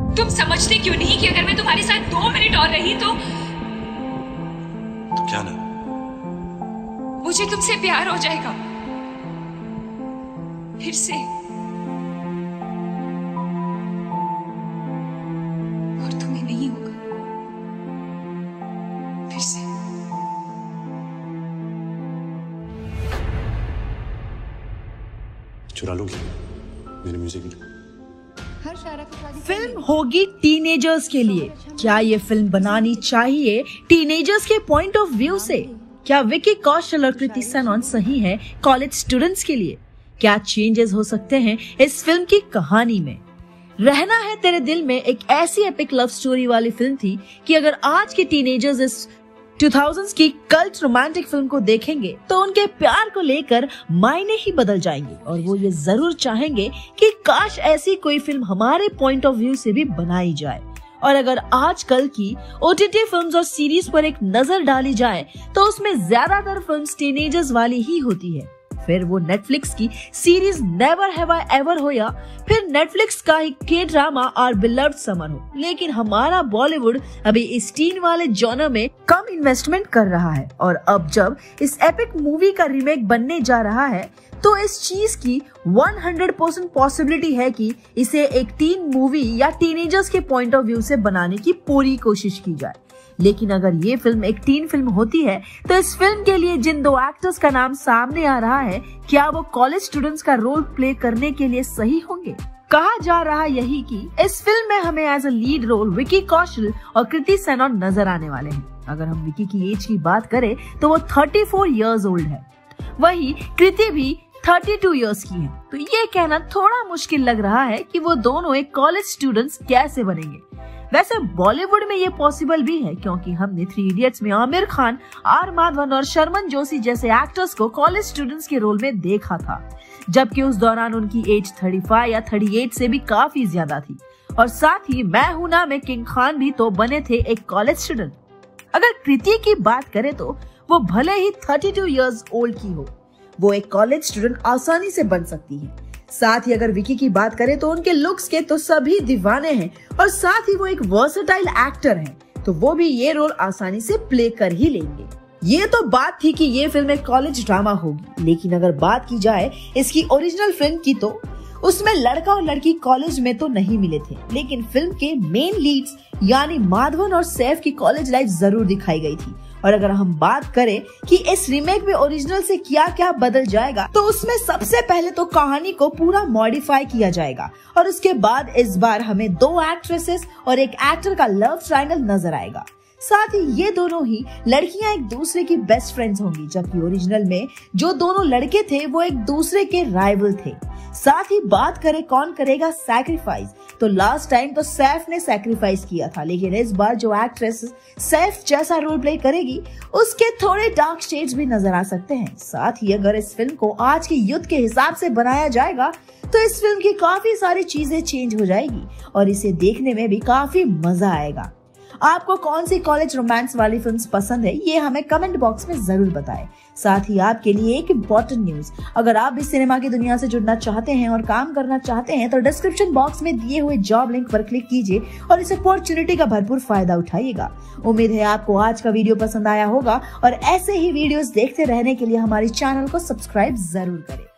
तुम समझते क्यों नहीं कि अगर मैं तुम्हारे साथ 2 मिनट और रही तो क्या ना, मुझे तुमसे प्यार हो जाएगा फिर से, और तुम्हें नहीं होगा फिर से। चुरा लोगी मेरे म्यूजिक वीडियो? फिल्म होगी टीनेजर्स के लिए। क्या ये फिल्म बनानी चाहिए टीनेजर्स के पॉइंट ऑफ व्यू से? क्या विकी कौशल और कृति सेनन सही है कॉलेज स्टूडेंट्स के लिए? क्या चेंजेस हो सकते हैं इस फिल्म की कहानी में? रहना है तेरे दिल में एक ऐसी एपिक लव स्टोरी वाली फिल्म थी कि अगर आज के टीनेजर्स इस 2000s की कल्ट रोमांटिक फिल्म को देखेंगे तो उनके प्यार को लेकर मायने ही बदल जाएंगे और वो ये जरूर चाहेंगे कि काश ऐसी कोई फिल्म हमारे पॉइंट ऑफ व्यू से भी बनाई जाए। और अगर आजकल की OTT फिल्म्स और सीरीज पर एक नजर डाली जाए तो उसमें ज्यादातर फिल्म्स टीनेजर्स वाली ही होती है। फिर वो नेटफ्लिक्स की series never have I ever हो या फिर नेटफ्लिक्स का ही के ड्रामा और बिलव्ड समर हो, लेकिन हमारा बॉलीवुड अभी इस टीन वाले जॉनर में कम इन्वेस्टमेंट कर रहा है। और अब जब इस एपिक मूवी का रीमेक बनने जा रहा है तो इस चीज की 100% पॉसिबिलिटी है कि इसे एक टीन मूवी या टीनेजर्स के पॉइंट ऑफ व्यू से बनाने की पूरी कोशिश की जाए। लेकिन अगर ये फिल्म एक टीन फिल्म होती है तो इस फिल्म के लिए जिन 2 एक्टर्स का नाम सामने आ रहा है, क्या वो कॉलेज स्टूडेंट्स का रोल प्ले करने के लिए सही होंगे? कहा जा रहा यही कि इस फिल्म में हमें as a lead role Vicky Kaushal और कृति सेनन नजर आने वाले हैं। अगर हम विकी की एज की बात करें तो वो 34 इयर्स ओल्ड है, वही कृति भी 32 इयर्स की है। तो ये कहना थोड़ा मुश्किल लग रहा है कि वो दोनों एक कॉलेज स्टूडेंट्स कैसे बनेंगे। वैसे बॉलीवुड में ये पॉसिबल भी है क्योंकि हमने 3 इडियट्स में आमिर खान, आर माधवन और शर्मन जोशी जैसे एक्टर्स को कॉलेज स्टूडेंट्स के रोल में देखा था, जबकि उस दौरान उनकी एज 35 या 38 से भी काफी ज्यादा थी। और साथ ही मैं हूं ना में किंग खान भी तो बने थे एक कॉलेज स्टूडेंट। अगर कृति की बात करें तो वो भले ही 32 इयर्स ओल्ड की हो, वो एक कॉलेज स्टूडेंट आसानी से बन सकती है। साथ ही अगर विकी की बात करें तो उनके लुक्स के तो सभी दीवाने हैं और साथ ही वो एक वर्सेटाइल एक्टर हैं, तो वो भी ये रोल आसानी से प्ले कर ही लेंगे। ये तो बात थी कि ये फिल्म एक कॉलेज ड्रामा होगी, लेकिन अगर बात की जाए इसकी ओरिजिनल फिल्म की तो उसमें लड़का और लड़की कॉलेज में तो नहीं मिले थे, लेकिन फिल्म के मेन लीड्स यानी माधवन और सैफ की कॉलेज लाइफ जरूर दिखाई गई थी। और अगर हम बात करें कि इस रीमेक में ओरिजिनल से क्या क्या बदल जाएगा तो उसमें सबसे पहले तो कहानी को पूरा मॉडिफाई किया जाएगा और उसके बाद इस बार हमें 2 एक्ट्रेसेस और एक एक्टर का लव ट्रायंगल नजर आएगा। साथ ही ये दोनों ही लड़कियां एक दूसरे की बेस्ट फ्रेंड्स होंगी, जबकि ओरिजिनल में जो दोनों लड़के थे वो एक दूसरे के राइवल थे। साथ ही बात करें कौन करेगा सैक्रिफाइस, तो लास्ट टाइम तो सैफ ने सैक्रिफाइस किया था, लेकिन इस बार जो एक्ट्रेस सैफ जैसा रोल प्ले करेगी उसके थोड़े डार्क शेड्स भी नजर आ सकते हैं। साथ ही अगर इस फिल्म को आज के युद्ध के हिसाब से बनाया जाएगा तो इस फिल्म की काफी सारी चीजें चेंज हो जाएगी और इसे देखने में भी काफी मजा आएगा। आपको कौन सी कॉलेज रोमांस वाली फिल्म्स पसंद है ये हमें कमेंट बॉक्स में जरूर बताएं। साथ ही आपके लिए एक इम्पोर्टेंट न्यूज, अगर आप भी सिनेमा की दुनिया से जुड़ना चाहते हैं और काम करना चाहते हैं तो डिस्क्रिप्शन बॉक्स में दिए हुए जॉब लिंक पर क्लिक कीजिए और इस अपॉर्चुनिटी का भरपूर फायदा उठाइएगा। उम्मीद है आपको आज का वीडियो पसंद आया होगा और ऐसे ही वीडियोस देखते रहने के लिए हमारे चैनल को सब्सक्राइब जरूर करें।